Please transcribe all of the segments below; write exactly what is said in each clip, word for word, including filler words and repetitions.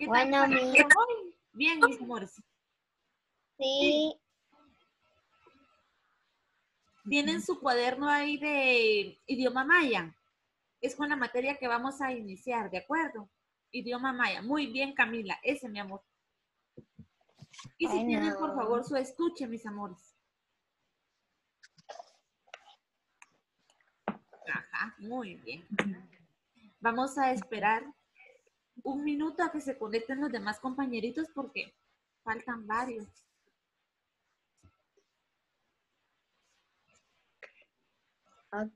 ¿Qué tal? Bueno, mi... Muy bien, mis amores. Sí. Tienen su cuaderno ahí de idioma maya. Es con la materia que vamos a iniciar, ¿de acuerdo? Idioma maya. Muy bien, Camila. Ese, mi amor. Y si Bueno. tienen, por favor, su estuche, mis amores. Ajá, muy bien. Vamos a esperar un minuto a que se conecten los demás compañeritos porque faltan varios. Ok.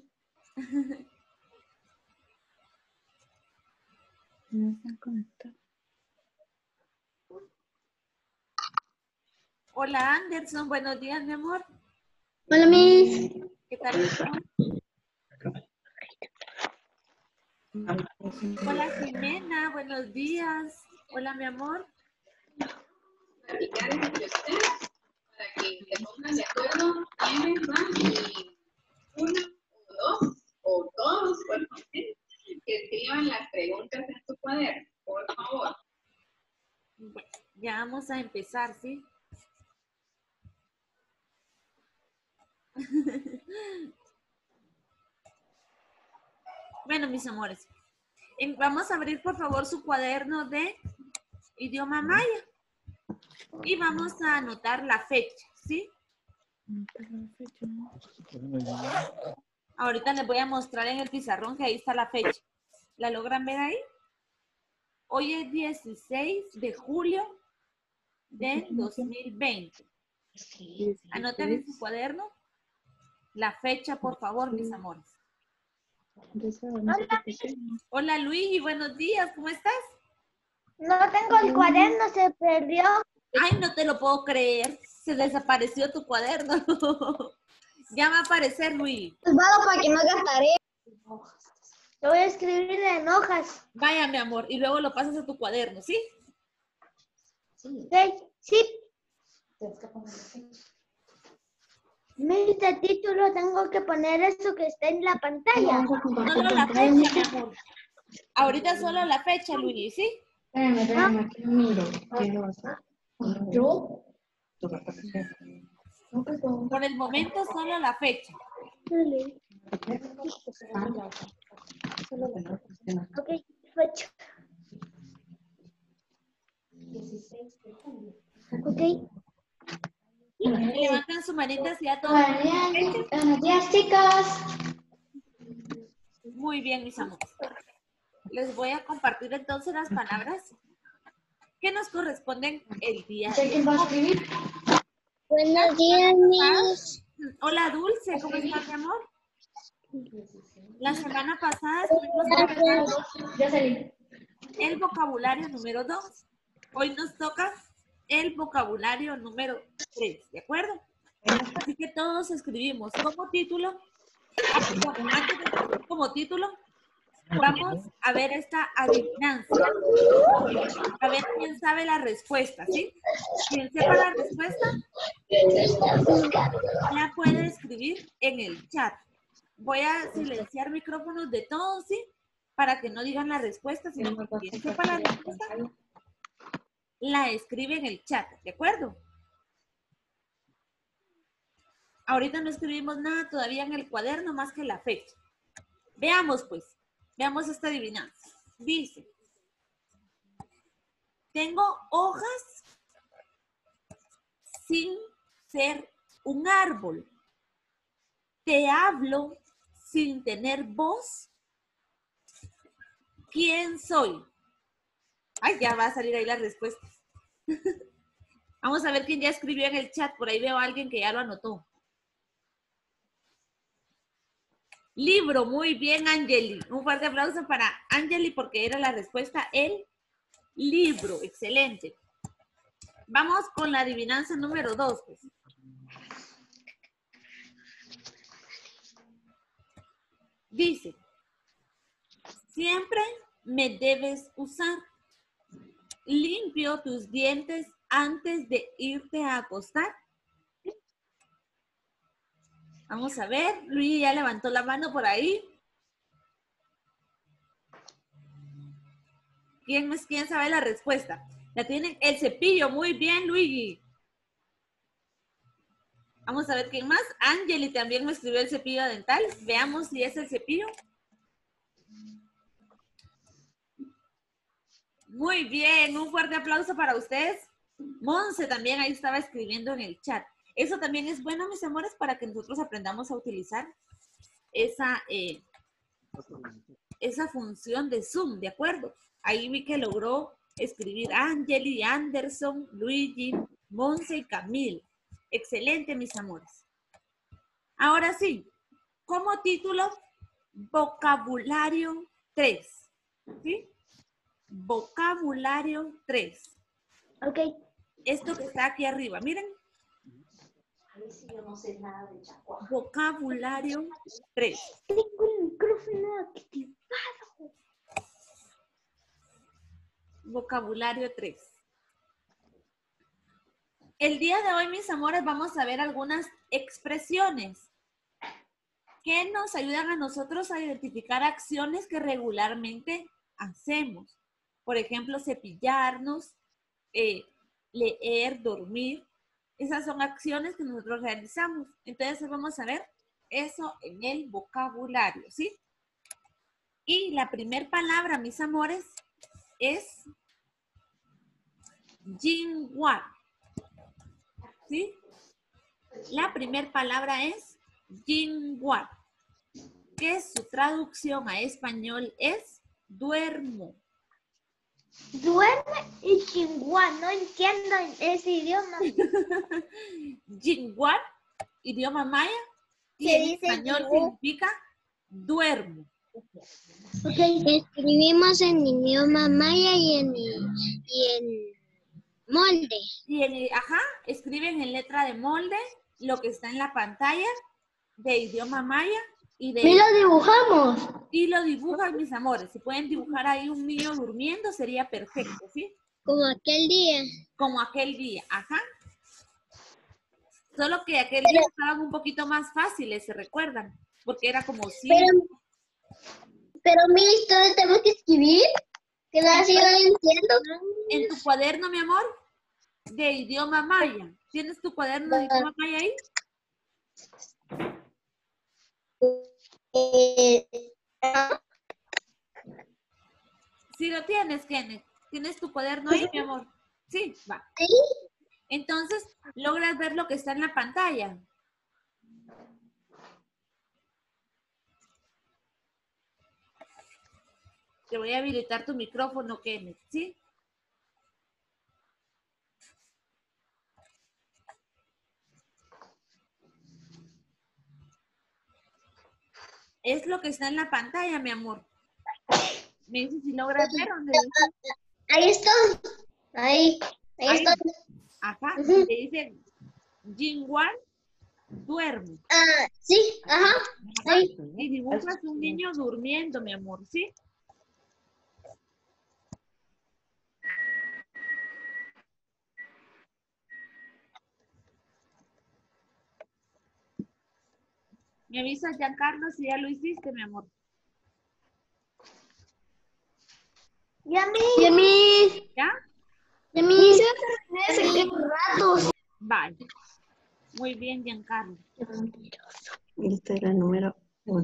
No se han conectado. Hola, Anderson. Buenos días, mi amor. Hola, Miss. ¿Qué tal, mi amor? Hola, Jimena. Buenos días. Hola, mi amor. Platicar entre ustedes para que se pongan de acuerdo quiénes van y uno o dos o todos, bueno, que escriban las preguntas en su cuaderno, por favor. Bueno, ya vamos a empezar, ¿sí? Bueno, mis amores, vamos a abrir por favor su cuaderno de idioma maya y vamos a anotar la fecha, ¿sí? Ahorita les voy a mostrar en el pizarrón que ahí está la fecha. ¿La logran ver ahí? Hoy es dieciséis de julio del dos mil veinte. Anoten en su cuaderno la fecha, por favor, mis amores. Hola, Hola, Luigi, buenos días, ¿cómo estás? no tengo el cuaderno, se perdió. Ay, no te lo puedo creer, se desapareció tu cuaderno. Ya va a aparecer, Luigi. Salvado para que no hagas tarea. Lo voy a escribir en hojas. Vaya, mi amor, y luego lo pasas a tu cuaderno, ¿sí? Ok, sí. Mira, título, tengo que poner eso que está en la pantalla. Solo la fecha, mi amor. Ahorita solo la fecha, Luigi, ¿sí? Espérame, espérame, aquí lo miro. ¿Quién lo hace? ¿Yo? No, pues, no. Por el momento solo la fecha. Dale. Ok, fecha. Ok. Levantan su manita si ya todo. Buenos días, buenos días, chicos. Muy bien, mis amores. Les voy a compartir entonces las palabras que nos corresponden el día ¿Sé de quién va a hoy. escribir? Buenos días, Miss. Hola, Dulce, ¿cómo estás, mi amor? La semana pasada estuvimos trabajando Ya salí. el vocabulario número dos. Hoy nos toca el vocabulario número tres, ¿de acuerdo? Así que todos escribimos como título, ah, perdón, antes de escribir como título, vamos a ver esta adivinanza. A ver quién sabe la respuesta, ¿sí? Quien sepa la respuesta, la puede escribir en el chat. Voy a silenciar micrófonos de todos, ¿sí? Para que no digan la respuesta, sino que quien sepa la respuesta, la escribe en el chat, ¿de acuerdo? Ahorita no escribimos nada todavía en el cuaderno más que la fecha. Veamos, pues. Veamos esta adivinanza. Dice, tengo hojas sin ser un árbol. Te hablo sin tener voz. ¿Quién soy? Ay, ya va a salir ahí la respuesta. Vamos a ver quién ya escribió en el chat. Por ahí veo a alguien que ya lo anotó. Libro, muy bien, Angeli. Un fuerte aplauso para Angeli porque era la respuesta el libro. Excelente. Vamos con la adivinanza número dos. Pues. Dice, siempre me debes usar. Limpio tus dientes antes de irte a acostar. Vamos a ver. Luis ya levantó la mano por ahí. ¿Quién, es- quién sabe la respuesta? La tienen el cepillo. Muy bien, Luigi. Vamos a ver quién más. Angeli también me escribió el cepillo dental. Veamos si es el cepillo. Muy bien, un fuerte aplauso para ustedes. Monse también ahí estaba escribiendo en el chat. Eso también es bueno, mis amores, para que nosotros aprendamos a utilizar esa, eh, esa función de Zoom, ¿de acuerdo? Ahí vi que logró escribir Angeli, Anderson, Luigi, Monse y Camille. Excelente, mis amores. Ahora sí, como título, vocabulario tres. ¿Sí? Vocabulario tres. Ok. Esto que está aquí arriba, miren. A ver si yo no sé nada de Chacua. Vocabulario tres. Tengo el micrófono activado. Vocabulario tres. El día de hoy, mis amores, vamos a ver algunas expresiones que nos ayudan a nosotros a identificar acciones que regularmente hacemos. Por ejemplo, cepillarnos, eh, leer, dormir. Esas son acciones que nosotros realizamos. Entonces vamos a ver eso en el vocabulario, ¿sí? Y la primera palabra, mis amores, es Jinhua. ¿Sí? La primera palabra es Jinhua, que su traducción a español es duermo. Duerme y chingua. No entiendo ese idioma. Jinhua, idioma maya, y Se en dice español jinhua. significa duermo. Ok, escribimos en idioma maya y en, y en molde. Y en, ajá, escriben en letra de molde lo que está en la pantalla de idioma maya y de... Y lo dibujamos. Y lo dibujan, mis amores. Si pueden dibujar ahí un niño durmiendo, sería perfecto, ¿sí? Como aquel día. Como aquel día, ajá. Solo que aquel día estaban un poquito más fáciles, ¿se recuerdan? Porque era como si... Pero, pero mi historia tenemos que escribir. Que la sigo diciendo. En tu cuaderno, mi amor, de idioma maya. ¿Tienes tu cuaderno de idioma maya ahí? Eh, Sí lo tienes, Kenneth. ¿Tienes tu cuaderno ahí, mi amor? Sí, va. ¿Sí? Entonces, logras ver lo que está en la pantalla. Te voy a habilitar tu micrófono, Kenneth, ¿sí? Es lo que está en la pantalla, mi amor. Me dices si logras ver dónde dice. Ahí estoy. Ahí. Ahí, Ahí. estoy. Ajá, Ujú. te dice Jinhua, duermo. Ah, sí, ajá. Ajá. Ahí. Y dibujas un niño durmiendo, mi amor, ¿sí? Me avisas, Giancarlo, si ya lo hiciste, mi amor. Y a mí. Y a mí. ¿Ya? Y a mí. Hace rato. Vale. Muy bien, Giancarlo. Esta es la número uno.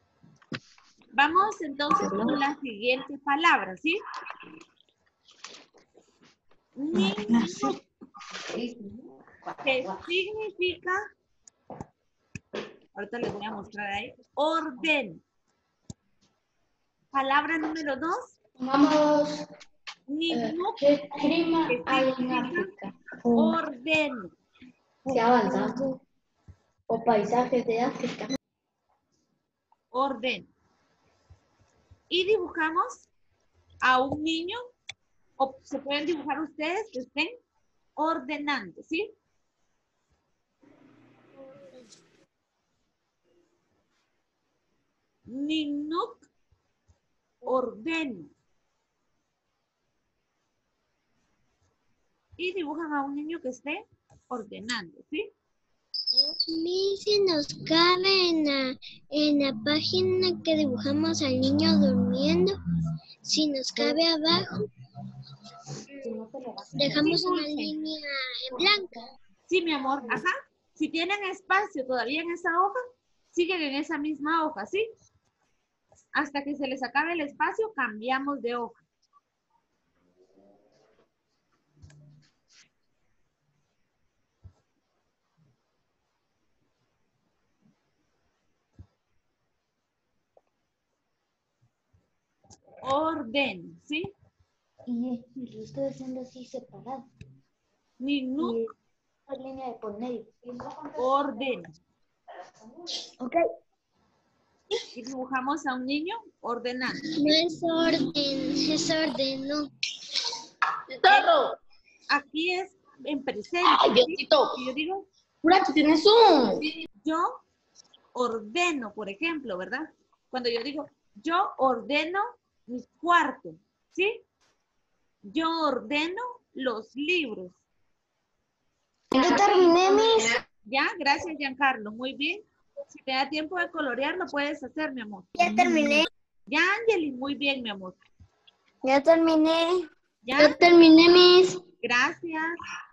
Vamos entonces con la siguiente palabra, ¿sí? Ninuk, que significa, ahorita les voy a mostrar ahí, orden. Palabra número dos, Vamos. Ninuk, ¿Qué clima que hay en significa África? orden. Se avanzando. O paisajes de África. Orden. Y dibujamos a un niño, o se pueden dibujar ustedes que estén ordenando, ¿sí? Ninuk, ordeno. Y dibujan a un niño que esté ordenando, ¿sí? Mi si nos cabe en la, en la página que dibujamos al niño durmiendo, si nos cabe abajo, dejamos una línea en blanca. Sí, mi amor, ajá. Si tienen espacio todavía en esa hoja, siguen en esa misma hoja, ¿sí? Hasta que se les acabe el espacio, cambiamos de hoja. Orden, ¿sí? Y lo estoy haciendo así separado. Ni nu, Y la línea de por medio. orden. Ok. Y dibujamos a un niño ordenando. No es orden, es orden, no. Zorro. Aquí es en presente. Ay, ¿sí? Diosito. Y yo digo, Mira, tú tienes un. yo ordeno, por ejemplo, ¿verdad? Cuando yo digo, yo ordeno mi cuarto, ¿sí? Yo ordeno los libros. Yo terminé mis. Ya, gracias, Giancarlo. Muy bien. Si te da tiempo de colorear, lo puedes hacer, mi amor. Ya terminé. Ya, Angeli, muy bien, mi amor. Ya terminé. Ya, Ya terminé mis. gracias.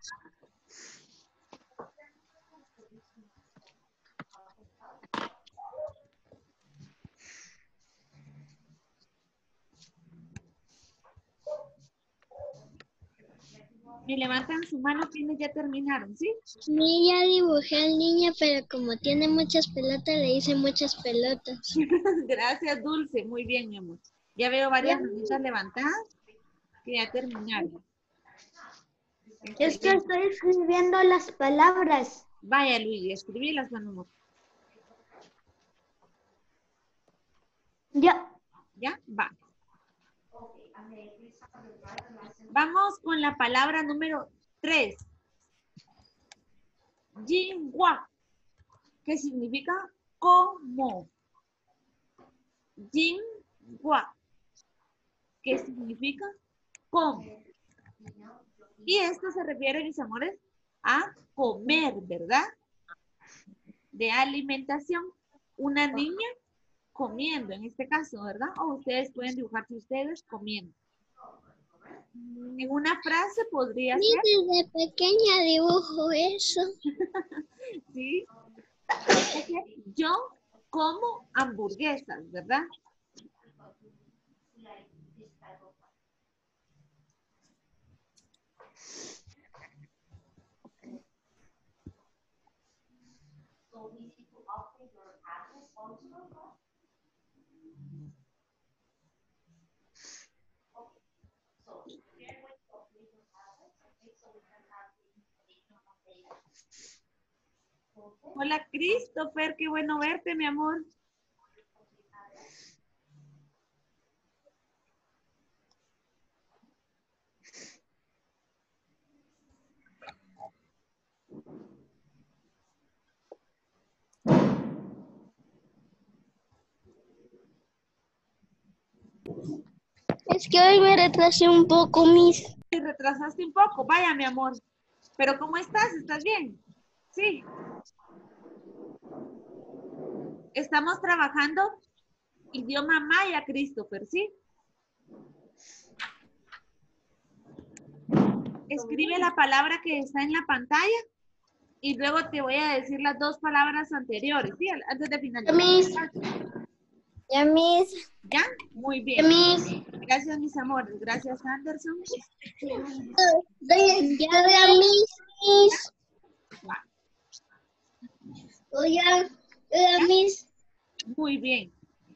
Me levantan su mano quienes ya terminaron, ¿sí? Sí, ya dibujé al niño, pero como tiene muchas pelotas, le hice muchas pelotas. Gracias, Dulce. Muy bien, mi amor. Ya veo varias manitas levantadas que ya terminaron. Es que estoy escribiendo las palabras. Vaya, Luigi, escribílas, mi amor. Ya. ¿Ya? Va. Vamos con la palabra número tres. Jingwa, que significa como. Jingwa, que significa como. Y esto se refiere, mis amores, a comer, ¿verdad? De alimentación. Una niña comiendo, en este caso, ¿verdad? O ustedes pueden dibujarse ustedes comiendo. En una frase podría ser, Desde pequeña dibujo eso. ¿sí? Yo como hamburguesas, ¿verdad? Hola, Christopher, qué bueno verte, mi amor. Es que hoy me retrasé un poco, mis. Te retrasaste un poco, vaya, mi amor. Pero ¿cómo estás? ¿Estás bien? Sí. Estamos trabajando idioma maya, Christopher, ¿sí? Escribe la palabra que está en la pantalla y luego te voy a decir las dos palabras anteriores, ¿sí? Antes de finalizar. Mis. Ya, mis. ¿Ya? Muy Ya, bien. mis. Gracias, mis amores. Gracias, Anderson. Ya, mis. mis. Ya, ya, mis. Muy bien.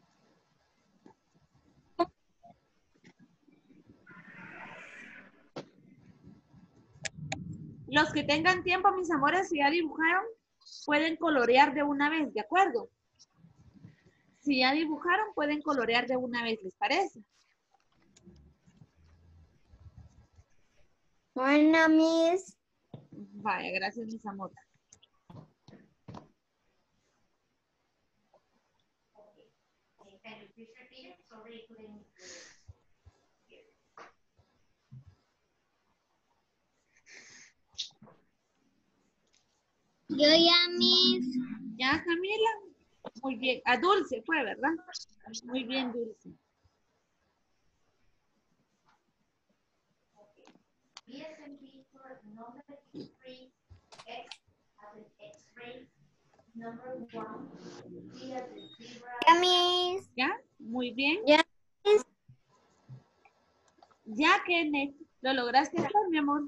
Los que tengan tiempo, mis amores, si ya dibujaron, pueden colorear de una vez, ¿de acuerdo? Si ya dibujaron, pueden colorear de una vez, ¿les parece? Bueno, mis. Vaya, gracias, mis amores. Yo ya, mis. Ya, Camila. Muy bien. A Dulce fue, ¿verdad? Muy bien, Dulce. Ya, mis. ¿Ya? Muy bien. Ya, mis. Ya, Kenneth. ¿Lo lograste hacer, mi amor?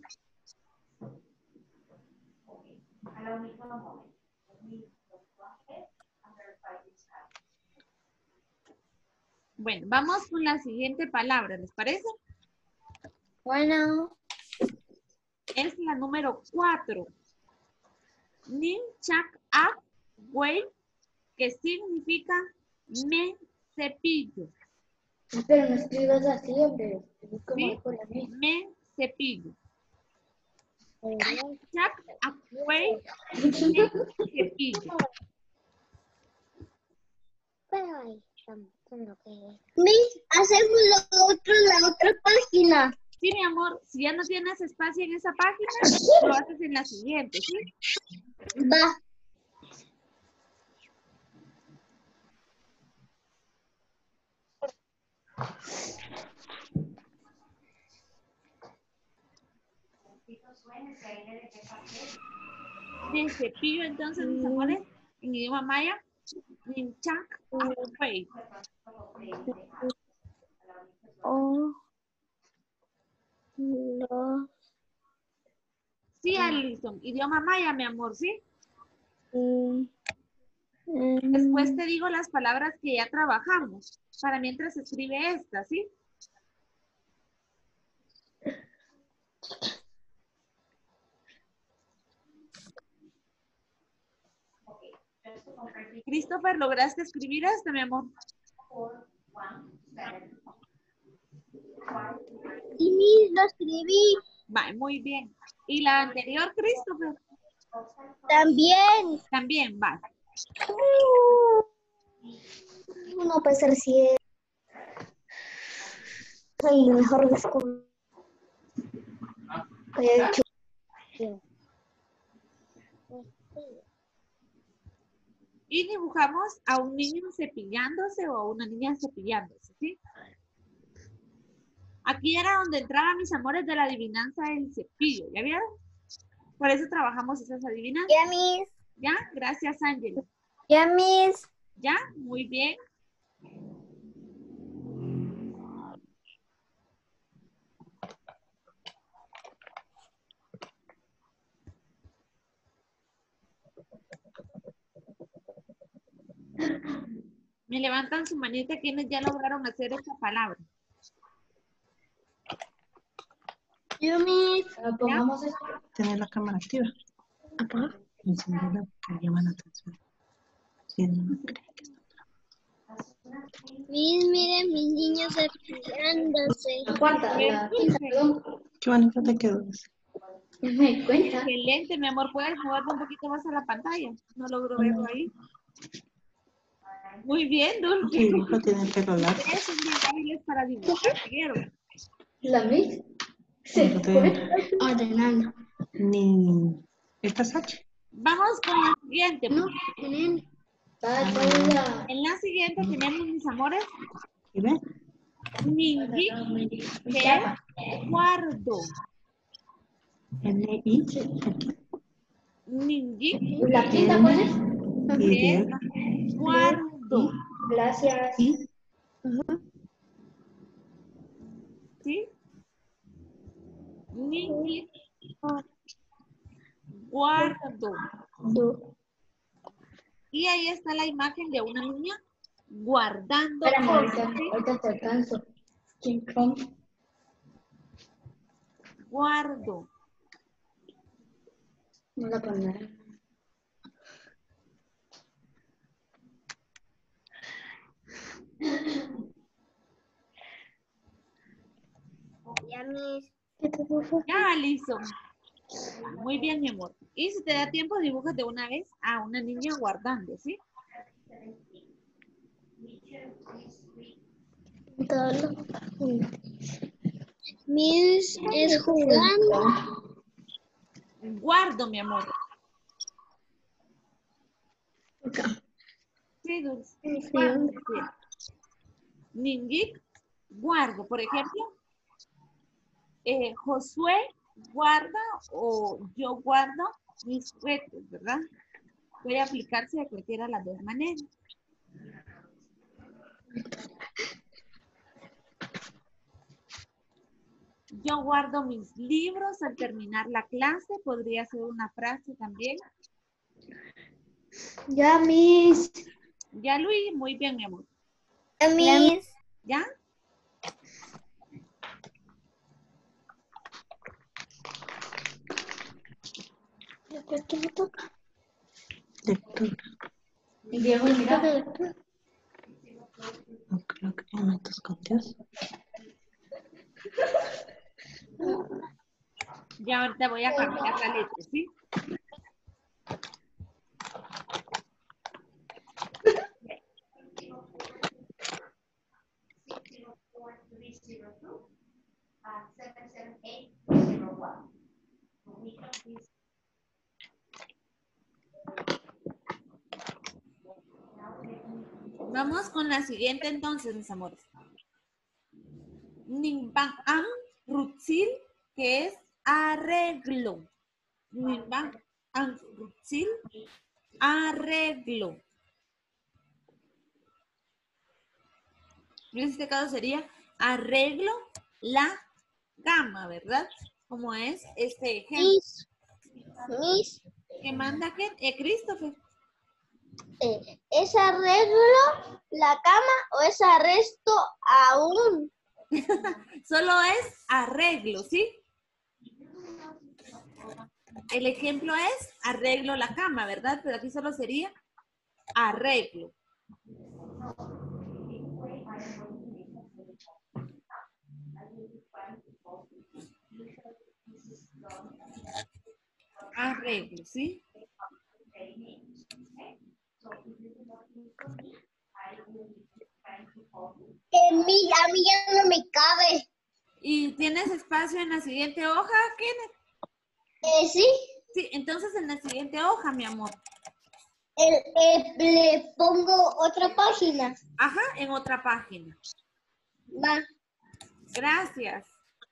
Bueno, vamos con la siguiente palabra, ¿les parece? Bueno. Es la número cuatro. Nin chak ap wey, que significa me cepillo. Pero no escribas así, hombre. Como ¿Sí? dijo la mía. Me cepillo. Chak ap wey, me cepillo. Pero ahí estamos en lo que es. Mis, hacemos lo otro en la otra página. Sí, mi amor, si ya no tienes espacio en esa página, lo haces en la siguiente, ¿sí? Va. Me cepillo, entonces, mis amores, en idioma maya, nin chak ap wey. Oh. No. Sí, Alison, idioma maya, mi amor, ¿sí? Mm. Después te digo las palabras que ya trabajamos, para mientras se escribe esta, ¿sí? Christopher, ¿lograste escribir esta, mi amor? Sí, mis, lo escribí. Va, muy bien. ¿Y la anterior, Christopher? También. También, va. No puede ser si es el mejor descubrimiento que he hecho. Y dibujamos a un niño cepillándose o a una niña cepillándose, ¿sí? Aquí era donde entraban mis amores de la adivinanza del cepillo, ¿ya vieron? Por eso trabajamos esas adivinanzas. Ya, mis. ¿Ya? Gracias, Ángela. Ya, mis. ¿Ya? Muy bien. Me levantan su manita quienes ya lograron hacer esta palabra. Yo, mis. Ah, pongamos esto. Tener la cámara activa. Encenderla porque llaman la atención. Si no creen que está Mis, miren, mis niños cepillándose. ¿La cuarta? La quinta, perdón. Qué bonito te quedó. Ya me di cuenta. Excelente, mi amor. ¿Puedes moverte un poquito más a la pantalla? No logro verlo ahí. Muy bien, Dulce. Tu dibujo tiene pelo largo. Ustedes son bien hábiles para dibujar, ¿vieron? ¿La mix? Sí, Sí. fue. Ordenando. Ni... ¿Esta es H? Vamos con la siguiente. No, tienen. Va, Paula. En la siguiente tenemos, mis amores, ¿Y ve? Ninji, que es guardo. N I aquí. Ninji, ¿La quinta cuál es? que Y es guardo. Gracias. I. ¿Sí? Ninji, guardo. Y ahí está la imagen de una niña guardando Espérame, ahorita, cosas, ¿sí? ahorita te alcanzo. King Kong. Guardo. No la pondré. Ya, mis. Ya, Alison. Muy bien, mi amor. Y si te da tiempo, dibujas de una vez a una niña guardando, ¿sí? Mis es jugando. Guardo, mi amor. Dulce. Guardo. Ninjik, guardo. Por ejemplo, eh, Josué guarda o yo guardo mis juguetes, ¿verdad? Puede aplicarse de cualquiera de las dos maneras. Yo guardo mis libros al terminar la clase. Podría ser una frase también. Ya, Miss. Ya, Luis, muy bien, mi amor. Ya, Miss. ¿Ya? ¿Qué me toca? Lectura. Diego, mira. No creo que momentos con Dios. Ya ahorita voy a cambiar la letra, ¿sí? Vamos con la siguiente entonces, mis amores. Nimbang Am Rutsil, que es arreglo. Nimbang Am Rutsil, arreglo. En este caso sería arreglo la cama, ¿verdad? Como es este ejemplo. Miss. Miss. ¿Qué manda qué? Eh, Christopher. Eh, ¿Es arreglo la cama o es arresto aún? Solo es arreglo, ¿sí? El ejemplo es arreglo la cama, ¿verdad? Pero aquí solo sería arreglo. Arreglo, ¿sí? En mí, a mí ya no me cabe. ¿Y tienes espacio en la siguiente hoja, Kenneth? Eh, sí. Sí, entonces en la siguiente hoja, mi amor. El, eh, le pongo otra página. Ajá, en otra página. Va. Gracias.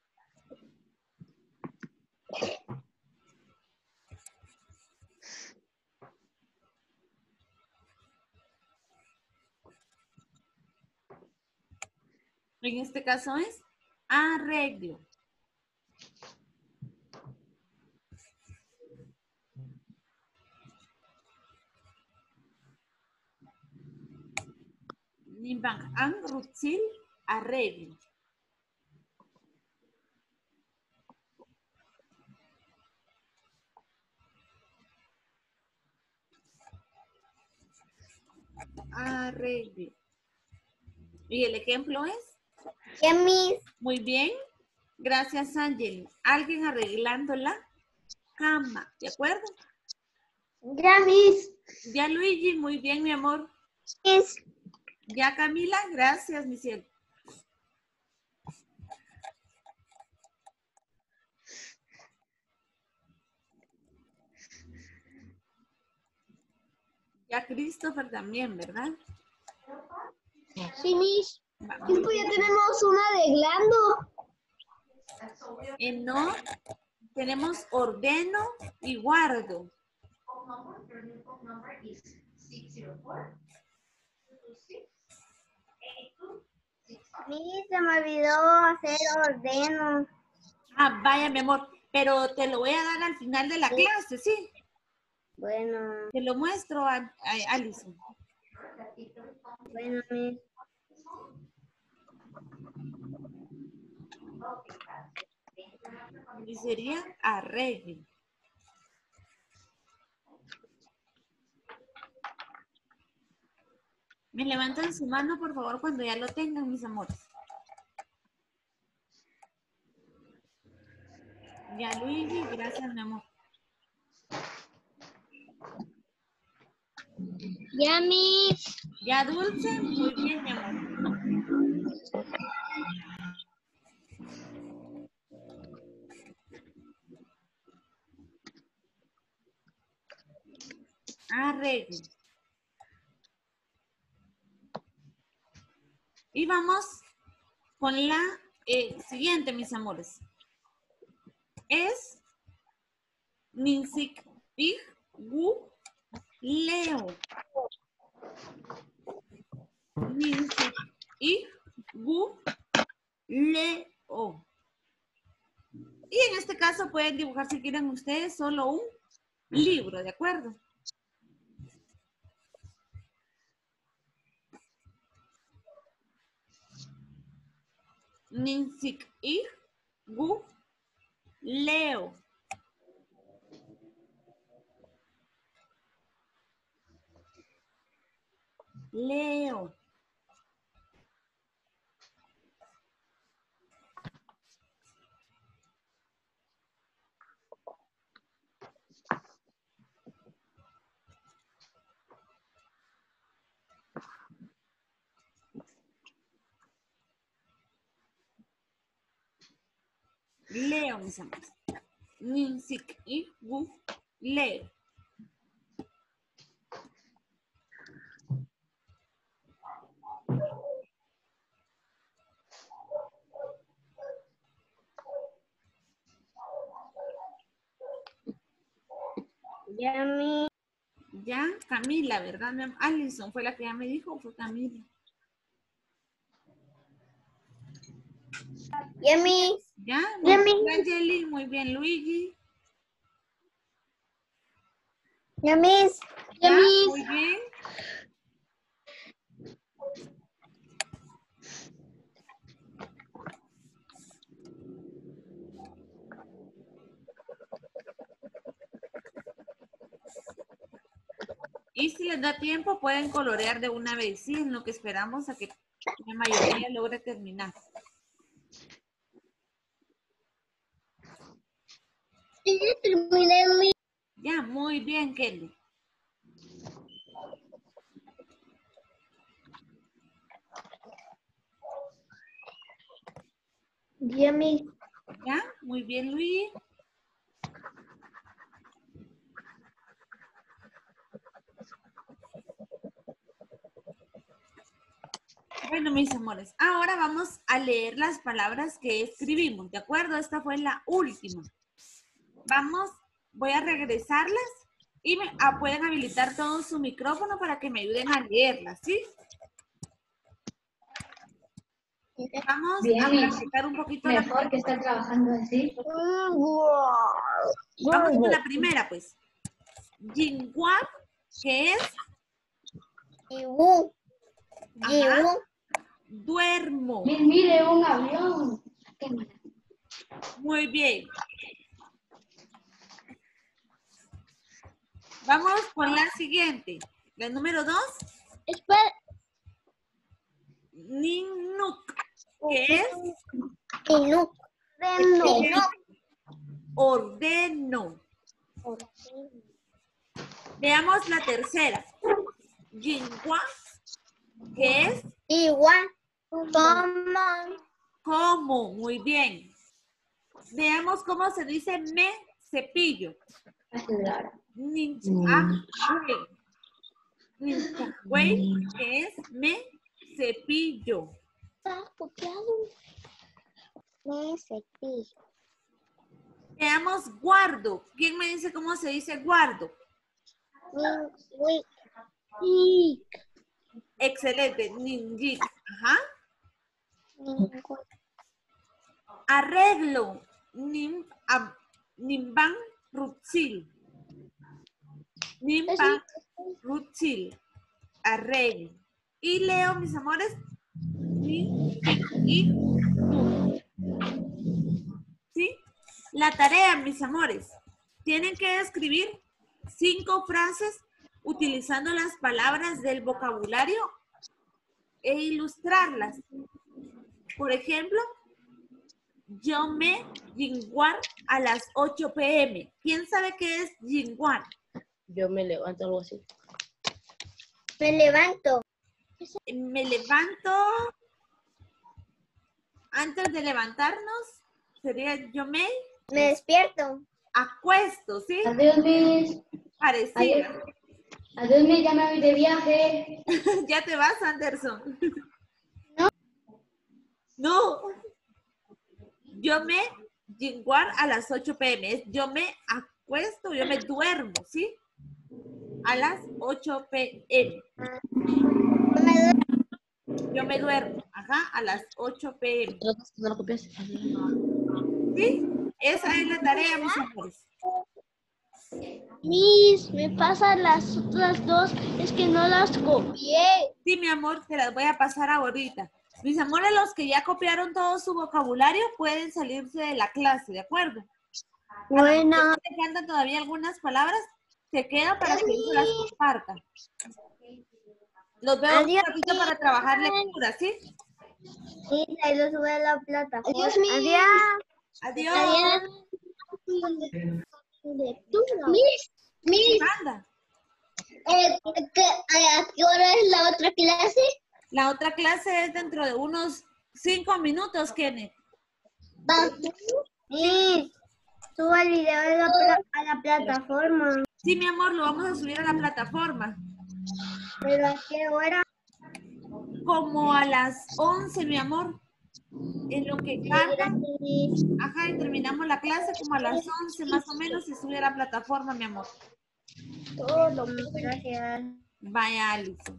En este caso es arreglo. Nimbang ang rutsil arreglo. Arreglo. Y el ejemplo es. Ya, Miss. Muy bien. Gracias, Ángel. Alguien arreglando la cama. ¿De acuerdo? Ya, Miss. Ya, Luigi. Muy bien, mi amor. Miss. Ya, Camila. Gracias, mi cielo. Ya, Christopher también, ¿verdad? Sí, Miss. Vamos. Tiempo ya tenemos una arreglando. Eh, no. Tenemos ordeno y guardo. Miss, se me olvidó hacer ordeno. Ah, vaya, mi amor. Pero te lo voy a dar al final de la clase, ¿sí? Bueno, Te lo muestro a, a Alison. bueno, Miss. Y sería arreglo. Me levantan su mano, por favor, cuando ya lo tengan, mis amores. Ya, Luigi, gracias, mi amor. Ya, Miss. Ya, Dulce, muy bien, mi amor. Arreglo. Y vamos con la eh, siguiente, mis amores. Es Ninsik Ig Gu Leo. Ninsik Ig Gu Leo. Y en este caso pueden dibujar si quieren ustedes solo un libro, ¿de acuerdo? Ninsik Ig Gu Leo. Leo. Leo, mis amores. Ninsik Ig Gu Leo. Yami. Ya, Camila, ¿verdad? mi am- Alison fue la que ya me dijo, fue Camila. Yami. Ya, muy Yami. bien, Angeli, muy bien, Luigi. Yamis. Ya, Yamis. muy bien. Y si les da tiempo, pueden colorear de una vez, ¿sí? En lo que esperamos a que la mayoría logre terminar. Sí, terminé mi. Ya, muy bien, Kelly. Yami. Ya, muy bien, Luigi. Bueno, mis amores, ahora vamos a leer las palabras que escribimos, ¿de acuerdo? Esta fue la última. Vamos, voy a regresarlas y me, ah, pueden habilitar todo su micrófono para que me ayuden a leerlas, ¿sí? Vamos Bien, a practicar un poquito la Mejor que estar trabajando así. Vamos con la primera, pues. Jinguar, que es Yiwu. Ajá. Yiwu. duermo. Mire, mire, un avión. Qué maravilla. Muy bien. Vamos con la siguiente. La número dos, Espera. Ninuk, que es Inuk. Inuk. ordeno. Veamos la tercera. Jingua, que es Igual. Como. como. Muy bien. Veamos cómo se dice me cepillo. Claro. Ninchahue. Ninchahue, que es me cepillo. Está copiado. Me cepillo. Veamos guardo. ¿Quién me dice cómo se dice guardo? Nik. Excelente. Ninjik. Ajá. Arreglo. Nim, ab, nimban rutsil. Nimban rutsil. Arreglo. Y leo, mis amores. Ni, y, nu. ¿Sí? La tarea, mis amores. Tienen que escribir cinco frases utilizando las palabras del vocabulario e ilustrarlas. Por ejemplo, yo me jinguar a las ocho pe eme. ¿Quién sabe qué es jinguar? Yo me levanto, algo así. Me levanto. Me levanto antes de levantarnos. Sería yo me Me despierto. acuesto, ¿sí? Adiós, mis. Parecido. Adiós. Adiós, mis. Ya me voy de viaje. Ya te vas, Anderson. No. Yo me jinguar a las ocho pe eme. Es yo me acuesto, yo me duermo, ¿sí? A las ocho pe eme. Yo me duermo, ajá, a las ocho pe eme. ¿Tratas que no lo copias? ¿Sí? Esa es la tarea, mis amores. Miss, me pasan las otras dos, es que no las copié. Sí, mi amor, te las voy a pasar ahorita. Mis amores, los que ya copiaron todo su vocabulario pueden salirse de la clase, ¿de acuerdo? Bueno, A los que te faltan todavía algunas palabras, se queda para que yo las comparta. Los veo Adiós. un ratito para trabajar lectura, ¿sí? sí, ahí lo sube a la plataforma. Adiós, Adiós. Adiós. Miss, Miss, Anda. eh, ¿qué- ¿a qué hora es la otra clase? La otra clase es dentro de unos cinco minutos, Kenneth. Miss, suba el video a la, pla- a la plataforma. Sí, mi amor, lo vamos a subir a la plataforma. ¿Pero a qué hora? Como a las once, mi amor. En lo que carga. Ajá, y terminamos la clase como a las once más o menos y sube a la plataforma, mi amor. Todo, gracias. Vaya, Alice.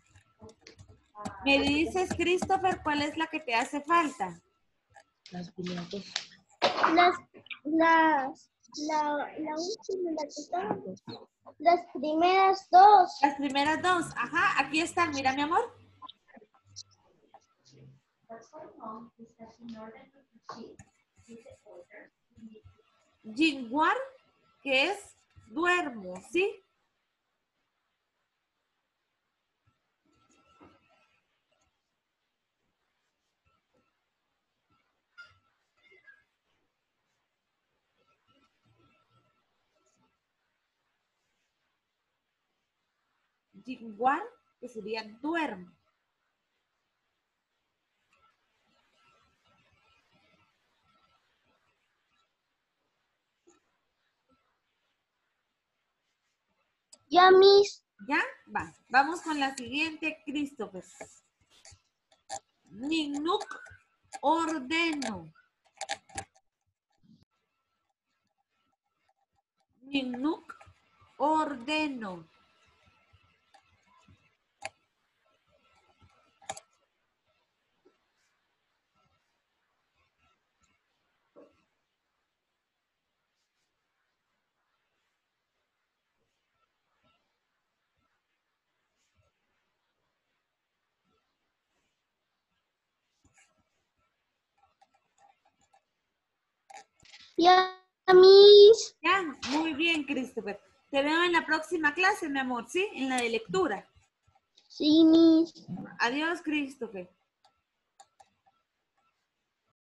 Me dices, Christopher, ¿cuál es la que te hace falta? Las primeras dos. Las, las, la, la última, la que estaba, las primeras dos. Las primeras dos. Ajá, aquí están. Mira, mi amor. Jinguar, que es duermo, ¿sí? Jinguar, que sería duermo. Ya, Miss. ¿Ya? Va. Vamos con la siguiente, Christopher. Ninuk, ordeno. Ninuk, ordeno. Ya, Miss. Ya, muy bien, Christopher. Te veo en la próxima clase, mi amor, ¿sí? En la de lectura. Sí, Miss. Adiós, Christopher.